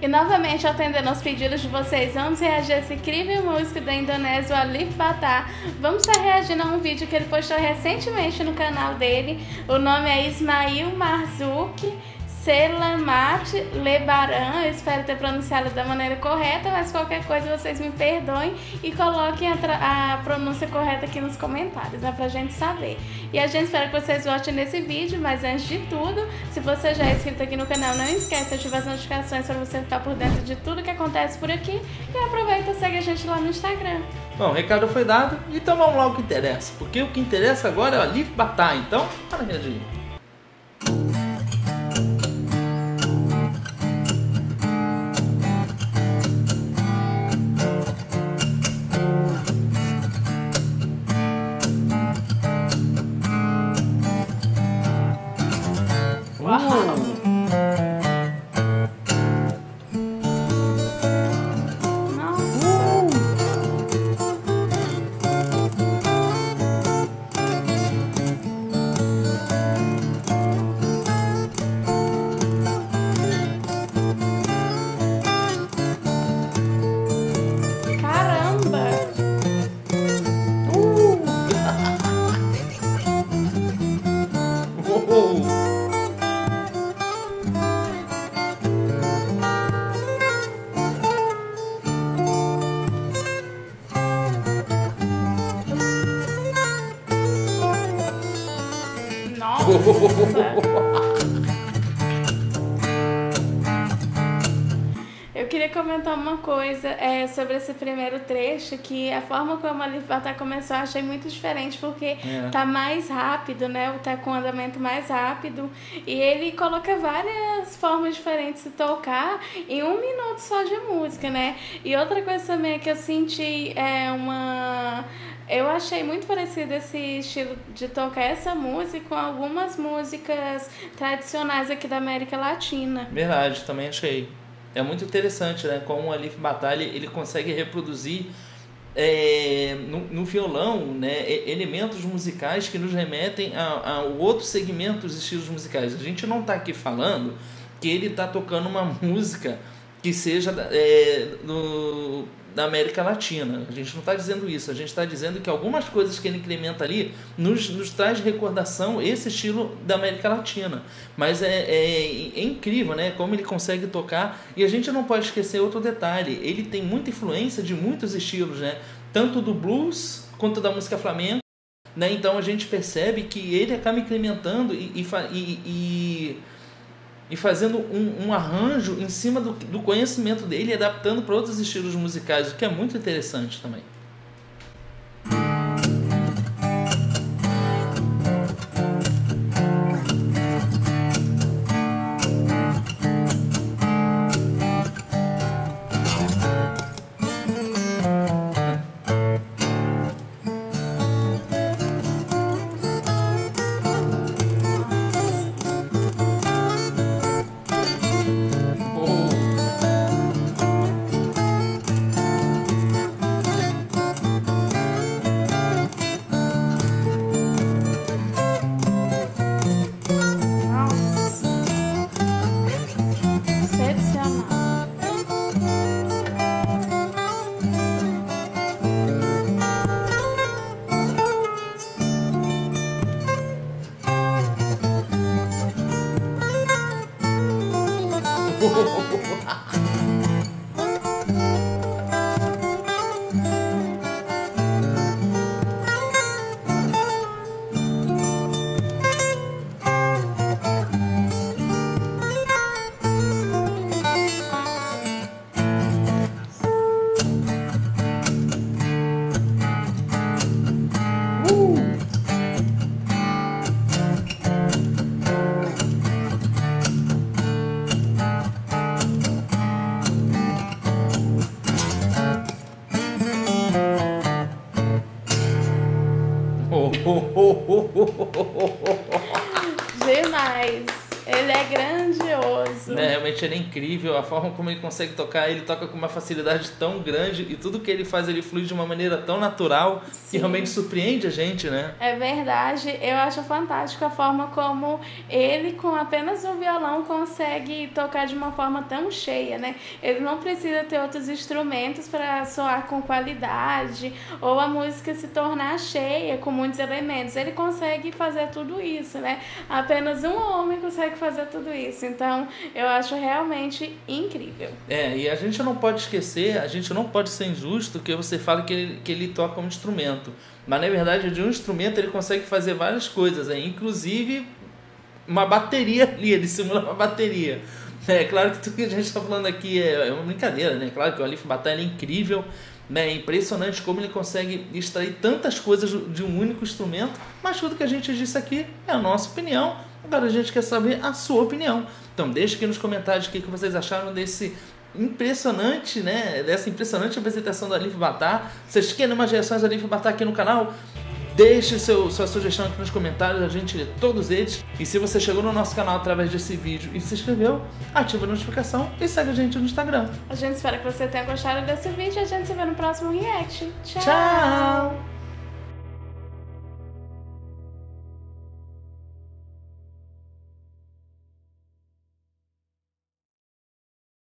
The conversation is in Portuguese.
E novamente, atendendo aos pedidos de vocês, vamos reagir a essa incrível música da Indonésia, o Alif Ba Ta. Vamos estar reagindo a um vídeo que ele postou recentemente no canal dele. O nome é Ismail Marzuki Selamat Lebaran. Eu espero ter pronunciado da maneira correta, mas qualquer coisa vocês me perdoem e coloquem a pronúncia correta aqui nos comentários, né, pra gente saber. E a gente espera que vocês gostem desse vídeo, mas antes de tudo, se você já é inscrito aqui no canal, não esquece de ativar as notificações para você ficar por dentro de tudo que acontece por aqui. E aproveita e segue a gente lá no Instagram. Bom, o recado foi dado, então vamos lá ao que interessa. Porque o que interessa agora é o Alif Ba Ta, então, para reagir. Eu queria comentar uma coisa sobre esse primeiro trecho, que a forma como a Alif Ba Ta começou eu achei muito diferente, porque tá mais rápido, né? Tá com um andamento mais rápido, e ele coloca várias formas diferentes de tocar em 1 minuto só de música, né? E outra coisa também que eu senti eu achei muito parecido esse estilo de tocar essa música com algumas músicas tradicionais aqui da América Latina. Verdade, também achei. É muito interessante, né? Como o Alif Ba Ta ele consegue reproduzir no violão, né, elementos musicais que nos remetem a outros segmentos, estilos musicais. A gente não está aqui falando que ele está tocando uma música que seja da América Latina. A gente não está dizendo isso. A gente está dizendo que algumas coisas que ele incrementa ali nos traz recordação esse estilo da América Latina. Mas é incrível, né? Como ele consegue tocar. E a gente não pode esquecer outro detalhe. Ele tem muita influência de muitos estilos, né? Tanto do blues quanto da música flamenca. Né? Então a gente percebe que ele acaba incrementando e fazendo um arranjo em cima do conhecimento dele e adaptando para outros estilos musicais, o que é muito interessante também. Demais. Ele é grandioso. Né? Realmente ele é incrível, a forma como ele consegue tocar, ele toca com uma facilidade tão grande e tudo que ele faz ele flui de uma maneira tão natural que realmente surpreende a gente, né? É verdade, eu acho fantástico a forma como ele com apenas um violão consegue tocar de uma forma tão cheia, né? Ele não precisa ter outros instrumentos para soar com qualidade ou a música se tornar cheia com muitos elementos. Ele consegue fazer tudo isso, né? Apenas um homem consegue fazer tudo isso. Então, eu acho realmente incrível. E a gente não pode esquecer, a gente não pode ser injusto que você fala que ele toca um instrumento. Mas, na verdade, de um instrumento ele consegue fazer várias coisas, inclusive uma bateria ali, ele simula uma bateria. É claro que tudo que a gente está falando aqui é uma brincadeira, né? Claro que o Alif Ba Ta é incrível, né? É impressionante como ele consegue extrair tantas coisas de um único instrumento, mas tudo que a gente disse aqui é a nossa opinião. Agora a gente quer saber a sua opinião. Então deixe aqui nos comentários o que vocês acharam desse impressionante, né? Dessa impressionante apresentação do Alif Ba Ta. Vocês querem mais reações do Alif Ba Ta aqui no canal? Deixe sua sugestão aqui nos comentários, a gente lê todos eles. E se você chegou no nosso canal através desse vídeo e se inscreveu, ativa a notificação e segue a gente no Instagram. A gente espera que você tenha gostado desse vídeo e a gente se vê no próximo react. Tchau! Tchau!